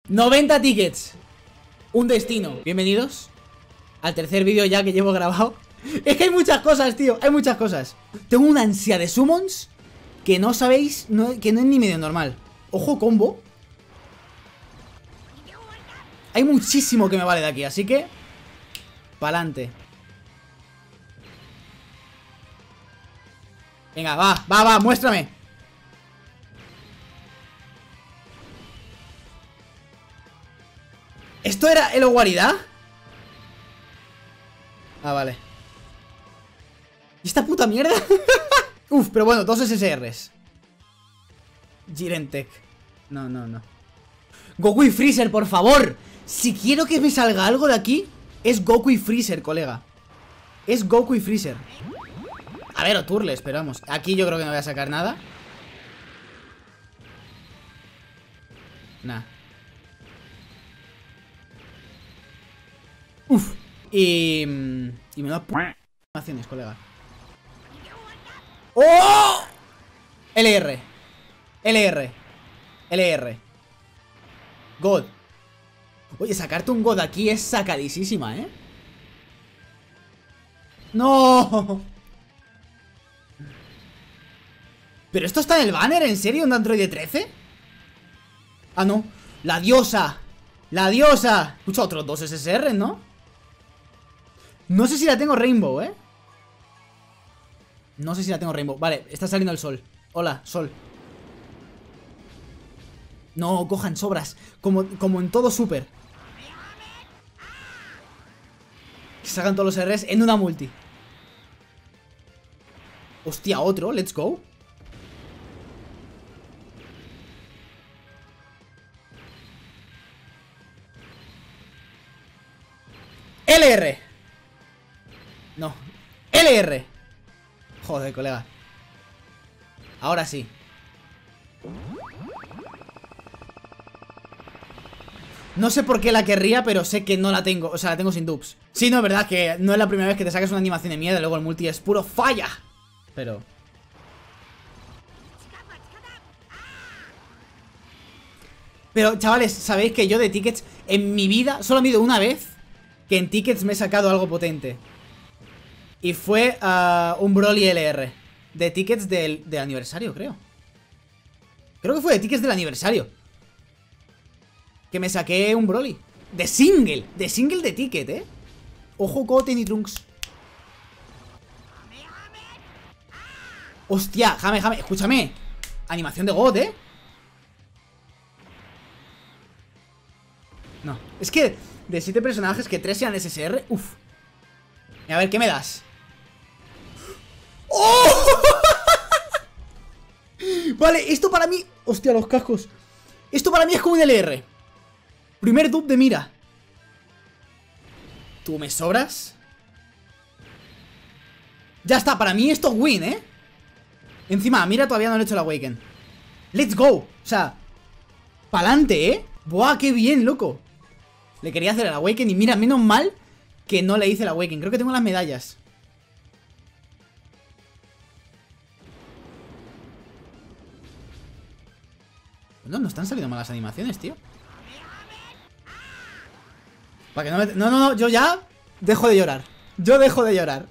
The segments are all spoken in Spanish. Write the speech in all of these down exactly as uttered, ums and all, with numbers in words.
noventa tickets. Un destino. Bienvenidos al tercer vídeo ya que llevo grabado. Es que hay muchas cosas, tío. Hay muchas cosas. Tengo una ansia de summons que no sabéis, no, que no es ni medio normal. Ojo combo. Hay muchísimo que me vale de aquí, así que pa'lante. Venga, va, va, va, muéstrame. ¿Esto era el Oguaridad? Ah, vale. ¿Y esta puta mierda? Uf, pero bueno, dos S S Rs. Girentech. No, no, no. Goku y Freezer, por favor. Si quiero que me salga algo de aquí, es Goku y Freezer, colega. Es Goku y Freezer. A ver, o Turles, esperamos. Aquí yo creo que no voy a sacar nada. Nah. Uf. Y... Y me da p... animaciones, colega. ¡Oh! L R. L R. L R. God. Oye, sacarte un God aquí es sacadísima, ¿eh? ¡No! ¿Pero esto está en el banner? ¿En serio? ¿Un Android trece? Ah, no. La diosa. La diosa. Escucha, otros dos S S R, ¿no? No sé si la tengo Rainbow, ¿eh? No sé si la tengo Rainbow. Vale, está saliendo el sol. Hola, sol. No, cojan sobras. Como, como en todo super. Que salgan todos los Rs en una multi. Hostia, otro, let's go. L R. No, L R. Joder, colega. Ahora sí. No sé por qué la querría, pero sé que no la tengo. O sea, la tengo sin dupes. Sí, no, es verdad que no es la primera vez que te sacas una animación de mierda y luego el multi es puro falla. Pero... Pero, chavales, sabéis que yo de tickets en mi vida solo me he ido una vez que en tickets me he sacado algo potente. Y fue uh, un Broly L R. De tickets del, del aniversario, creo. Creo que fue de tickets del aniversario. Que me saqué un Broly. De single. De single de ticket, eh. Ojo, Goten y Trunks. Hostia, jame, jame. Escúchame. Animación de God, eh. No. Es que de siete personajes que tres sean S S R. Uf. A ver, ¿qué me das? ¡Oh! Vale, esto para mí... Hostia, los cascos. Esto para mí es como un L R. Primer dub de Mira. ¿Tú me sobras? Ya está, para mí esto es win, ¿eh? Encima, Mira todavía no le he hecho el Awaken. Let's go. O sea, pa'lante, ¿eh? Buah, qué bien, loco. Le quería hacer el Awaken y mira, menos mal que no le hice el Awaken. Creo que tengo las medallas. No, no están saliendo malas animaciones, tío. Para que no me... No, no, no, yo ya dejo de llorar. Yo dejo de llorar.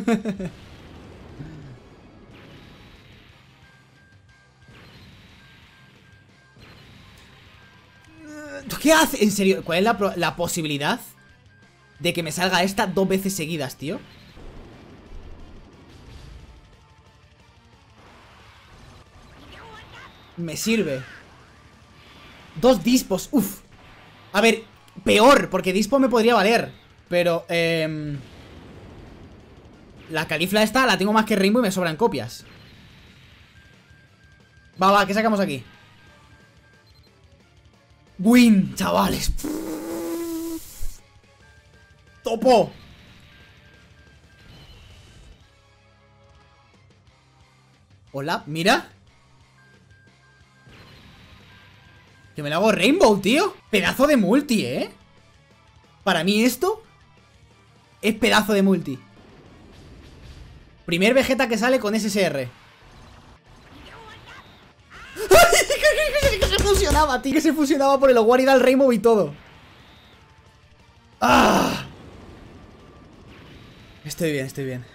¿Qué hace? En serio, ¿cuál es la, la posibilidad de que me salga esta dos veces seguidas, tío? Me sirve. Dos dispos, uff. A ver, peor, porque dispo me podría valer. Pero, eh... la califla esta la tengo más que Rainbow y me sobran copias. Va, va, ¿qué sacamos aquí? Win, chavales. Topo. Hola, mira. Que me lo hago Rainbow, tío. Pedazo de multi, ¿eh? Para mí esto es pedazo de multi. Primer Vegeta que sale con S S R. ¡Ay! fusionaba, tío. Que se fusionaba por el Hogwarts y da el Rainbow y todo. ¡Ah! Estoy bien, estoy bien.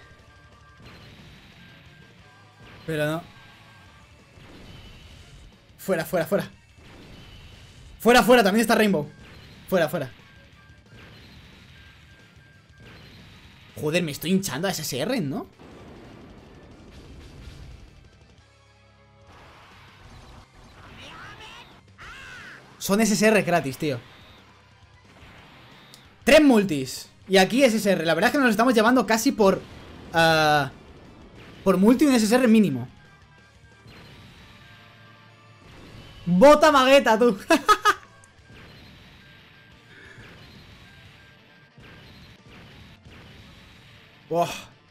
Pero no. Fuera, fuera, fuera. Fuera, fuera, también está Rainbow. Fuera, fuera. Joder, me estoy hinchando a S S R, ¿no? Son S S R gratis, tío. Tres multis. Y aquí S S R. La verdad es que nos estamos llevando casi por... Uh, por multi un S S R mínimo. Bota magueta, tú. Wow.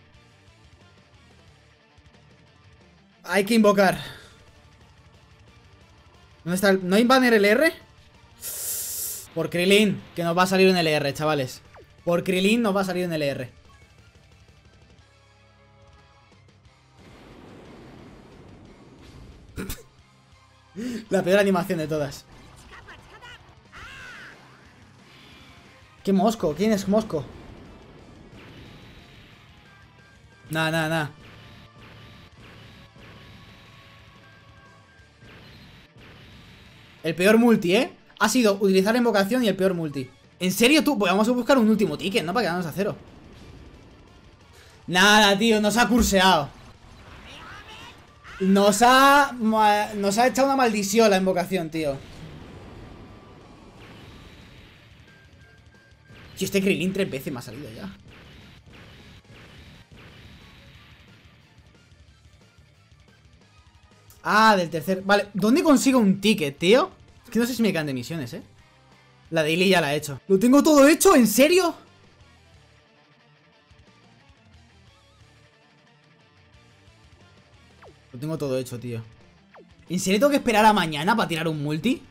Hay que invocar. ¿Dónde está el... ¿No hay banner L R? Por Krilin, que nos va a salir en L R, chavales. Por Krilin nos va a salir en L R. La peor animación de todas. ¿Qué Mosco? ¿Quién es Mosco? Nah, nah, nah. El peor multi, ¿eh? Ha sido utilizar la invocación y el peor multi. ¿En serio tú? Pues vamos a buscar un último ticket, ¿no? Para quedarnos a cero. Nada, tío, nos ha curseado. Nos ha... Nos ha echado una maldición la invocación, tío. Tío, este Krilin tres veces me ha salido ya. Ah, del tercer... Vale, ¿dónde consigo un ticket, tío? Es que no sé si me quedan de misiones, ¿eh? La daily ya la he hecho. ¿Lo tengo todo hecho? ¿En serio? Lo tengo todo hecho, tío. ¿En serio tengo que esperar a mañana para tirar un multi?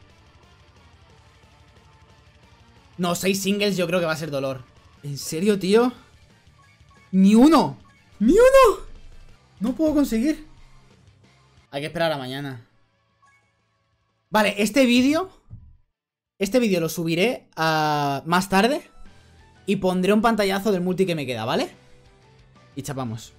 No, seis singles yo creo que va a ser dolor. ¿En serio, tío? ¡Ni uno! ¡Ni uno! No puedo conseguir. Hay que esperar a mañana. Vale, este vídeo Este vídeo lo subiré a... más tarde. Y pondré un pantallazo del multi que me queda, ¿vale? Y chapamos.